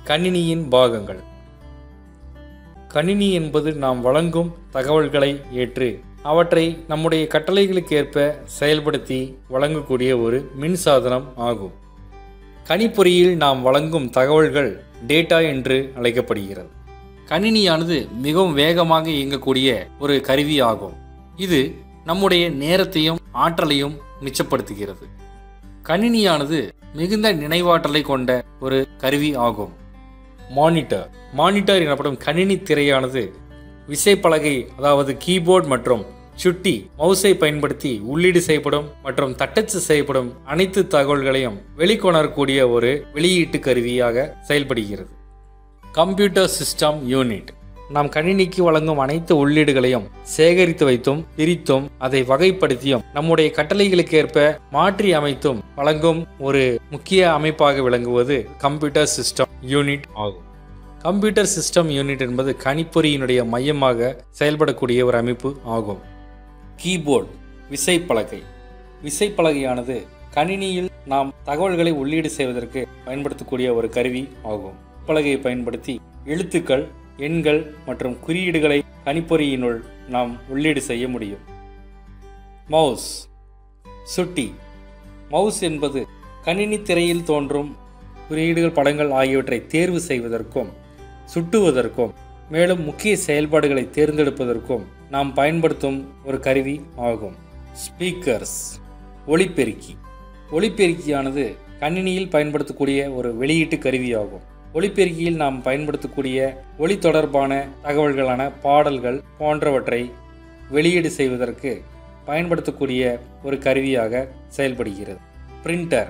கணினியின் பாகங்கள். கணினி என்பது நாம் வழங்கும் தகவல்களை ஏற்று அவற்றை நம்முடைய கட்டளைகளுக்கு ஏற்ப செயல்படுத்தி வழங்கக்கூடிய ஒரு மின்சாதனம் ஆகும். கணிப்பொறியில் நாம் வழங்கும் தகவல்கள் டேட்டா என்று அழைக்கப்படுகிறது. கணினியானது மிகவும் வேகமாக இயங்கக்கூடிய ஒரு கருவி ஆகும். இது நம்முடைய நேரத்தையும் ஆற்றலையும் மிச்சப்படுத்துகிறது. கணினியானது மிகுந்த நினைவாற்றலை கொண்ட ஒரு கருவி ஆகும். மானிட்டர் எனப்படும் கணினி திரையானது விசைப்பலகை அதாவது கீபோர்டு மற்றும் சுட்டி மவுஸை பயன்படுத்தி உள்ளீடு செய்யப்படும் மற்றும் தட்டச்சு செய்யப்படும் அனைத்து தகவல்களையும் வெளிக்கொணரக்கூடிய ஒரு வெளியீட்டு கருவியாக செயல்படுகிறது. கம்ப்யூட்டர் சிஸ்டம் யூனிட் நாம் கணினிக்கு வழங்கும் அனைத்து உள்ளீடுகளையும் சேகரித்து வைத்தும் பிரித்தும் அதை வகைப்படுத்தியும் நம்முடைய கட்டளைகளுக்கு ஏற்ப மாற்றி அமைத்தும் வழங்கும் ஒரு முக்கிய அமைப்பாக விளங்குவது கம்ப்யூட்டர் சிஸ்டம் யூனிட் ஆகும். கம்ப்யூட்டர் சிஸ்டம் யூனிட் என்பது கணிப்பொறியினுடைய மையமாக செயல்படக்கூடிய ஒரு அமைப்பு ஆகும். கீபோர்டு விசைப்பலகையானது கணினியில் நாம் தகவல்களை உள்ளீடு செய்வதற்கு பயன்படுத்தக்கூடிய ஒரு கருவி ஆகும். பலகையை பயன்படுத்தி எழுத்துக்கள், எண்கள் மற்றும் குறியீடுகளை கணிப்பொறியினுள் நாம் உள்ளீடு செய்ய முடியும். மவுஸ் சுட்டி மவுஸ் என்பது கணினி திரையில் தோன்றும் குறியீடுகள், படங்கள் ஆகியவற்றை தேர்வு செய்வதற்கும் சுட்டுவதற்கும் மேலும் முக்கிய செயல்பாடுகளை தேர்ந்தெடுப்பதற்கும் நாம் பயன்படுத்தும் ஒரு கருவி ஆகும். ஸ்பீக்கர்ஸ் ஒலிபெருக்கியானது கணினியில் பயன்படுத்தக்கூடிய ஒரு வெளியீட்டு கருவி ஆகும். ஒலிபெருக்கியில் நாம் பயன்படுத்தக்கூடிய ஒலி தொடர்பான தகவல்களான பாடல்கள் போன்றவற்றை வெளியீடு செய்வதற்கு பயன்படுத்தக்கூடிய ஒரு கருவியாக செயல்படுகிறது. பிரிண்டர்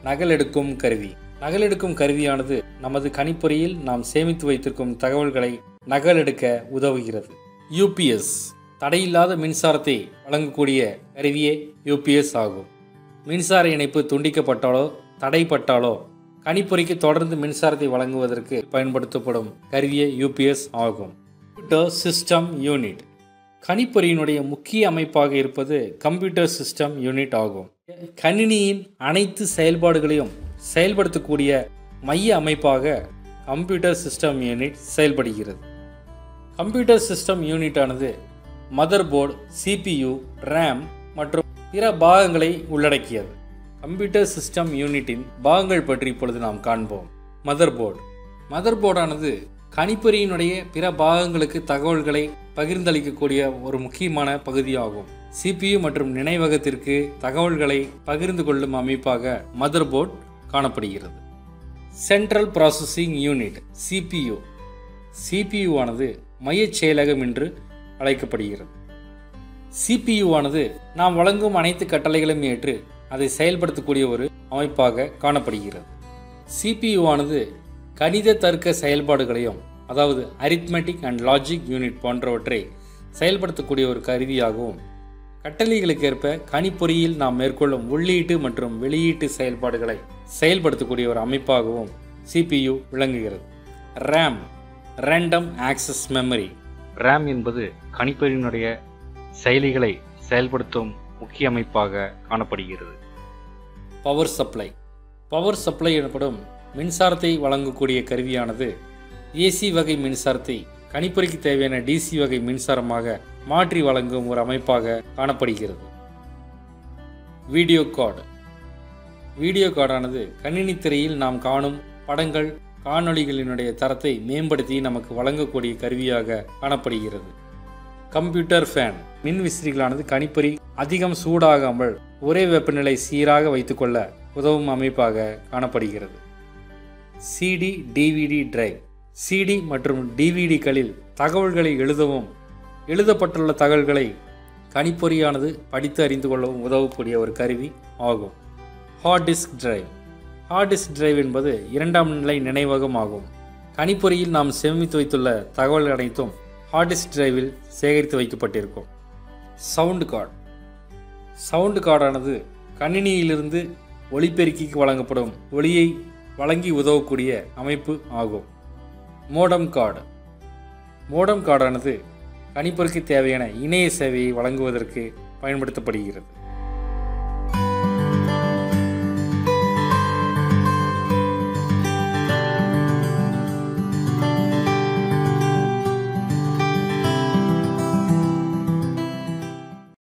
நகலெடுக்கும் கருவியானது நமது கணிப்பொறியில் நாம் சேமித்து வைத்திருக்கும் தகவல்களை நகலெடுக்க உதவுகிறது. யூபிஎஸ் தடையில்லாத மின்சாரத்தை வழங்கக்கூடிய கருவியே யூபிஎஸ் ஆகும். மின்சார இணைப்பு துண்டிக்கப்பட்டாலோ தடைப்பட்டாலோ கணிப்பொறிக்கு தொடர்ந்து மின்சாரத்தை வழங்குவதற்கு பயன்படுத்தப்படும் கருவியே யூபிஎஸ் ஆகும். கம்ப்யூட்டர் சிஸ்டம் யூனிட் கணிப்பொறியினுடைய முக்கிய அமைப்பாக இருப்பது கம்ப்யூட்டர் சிஸ்டம் யூனிட் ஆகும். கணினியின் அனைத்து செயல்பாடுகளையும் செயல்படுத்தக்கூடிய மைய அமைப்பாக கம்ப்யூட்டர் சிஸ்டம் யூனிட் செயல்படுகிறது. கம்ப்யூட்டர் சிஸ்டம் யூனிட் ஆனது மதர்போர்டு, CPU, RAM மற்றும் பிற பாகங்களை உள்ளடக்கியது. கம்ப்யூட்டர் சிஸ்டம் யூனிட்டின் பாகங்கள் பற்றி இப்பொழுது நாம் காண்போம். மதர்போர்டானது கணிப்பொறியினுடைய பிற பாகங்களுக்கு தகவல்களை பகிர்ந்தளிக்கக்கூடிய ஒரு முக்கியமான பகுதியாகும். CPU மற்றும் நினைவகத்திற்கு தகவல்களை பகிர்ந்து கொள்ளும் அமைப்பாக மதர்போர்டு காணப்படுகிறது. சென்ட்ரல் ப்ராசஸிங் யூனிட் CPU ஆனது மையச் செயலகம் என்று அழைக்கப்படுகிறது. CPU ஆனது நாம் வழங்கும் அனைத்து கட்டளைகளையும் ஏற்று அதை செயல்படுத்தக்கூடிய ஒரு அமைப்பாக காணப்படுகிறது. CPU ஆனது கணித தர்க்க செயல்பாடுகளையும் அதாவது அரித்மெட்டிக் அண்ட் லாஜிக் யூனிட் போன்றவற்றை செயல்படுத்தக்கூடிய ஒரு கருவியாகவும் கட்டளைகளுக்கு ஏற்ப கணிப்பொறியில் நாம் மேற்கொள்ளும் உள்ளீட்டு மற்றும் வெளியீட்டு செயல்பாடுகளை செயல்படுத்தக்கூடிய ஒரு அமைப்பாகவும் CPU விளங்குகிறது. RAM ரேண்டம் ஆக்சஸ் மெமரி என்பது கணிப்பொறியினுடைய செயலிகளை செயல்படுத்தும் முக்கிய அமைப்பாக காணப்படுகிறது. பவர் சப்ளை எனப்படும் மின்சாரத்தை வழங்கக்கூடிய கருவியானது AC வகை மின்சாரத்தை கணிப்பொறிக்கு தேவையான DC வகை மின்சாரமாக மாற்றி வழங்கும் ஒரு அமைப்பாக காணப்படுகிறது. வீடியோ கார்டானது கணினி திரையில் நாம் காணும் படங்கள், காணொளிகளினுடைய தரத்தை மேம்படுத்தி நமக்கு வழங்கக்கூடிய கருவியாக காணப்படுகிறது. கம்ப்யூட்டர் ஃபேன் மின் விசிறிகளானது கணிப்பொறி அதிகம் சூடாகாமல் ஒரே வெப்பநிலை சீராக வைத்துக்கொள்ள உதவும் அமைப்பாக காணப்படுகிறது. DVD டிரைவ் மற்றும் DVDகளில் தகவல்களை எழுதவும் எழுதப்பட்டுள்ள தகவல்களை கணிப்பொறியானது படித்து அறிந்து கொள்ளவும் உதவக்கூடிய ஒரு கருவி ஆகும். ஹார்ட் டிஸ்க் டிரைவ் என்பது இரண்டாம் நிலை நினைவகம் ஆகும். கணிப்பொறியில் நாம் சேமித்து வைத்துள்ள தகவல்கள் அனைத்தும் ஹார்ட் டிஸ்க் டிரைவில் சேகரித்து வைக்கப்பட்டிருக்கும். சவுண்ட் கார்டானது கணினியிலிருந்து ஒலிபெருக்கிக்கு வழங்கப்படும் ஒலியை வழங்கி உதவக்கூடிய அமைப்பு ஆகும். மோடம் கார்டானது கணிப்பொறிக்கு தேவையான இணைய சேவையை வழங்குவதற்கு பயன்படுத்தப்படுகிறது.